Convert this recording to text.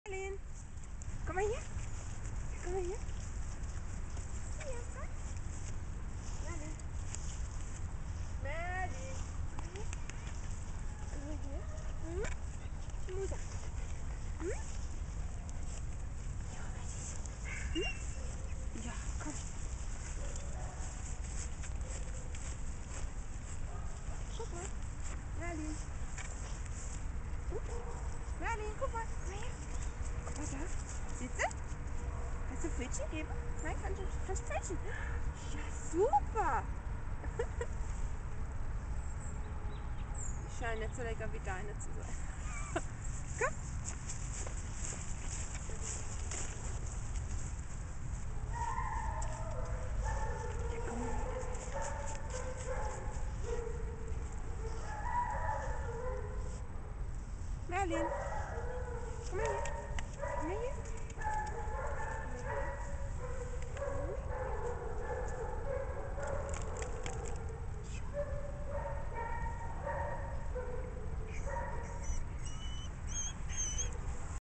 Merlin, komm mal hier. Komm mal hier. Hier, komm. Merlin. Merlin. Komm mal hier. Hm? Schmuser. Hm? Ja, was ist? Hm? Ja, komm. Guck mal. Merlin. Hm? Merlin, guck mal. Komm mal her. Guck mal da. Siehst du? Kannst du Pfötchen geben? Nein, kannst du Pfötchen? Ja, super. Die scheinen nicht so lecker wie deine zu sein. Komm. Ja, komm mal her. Merlin.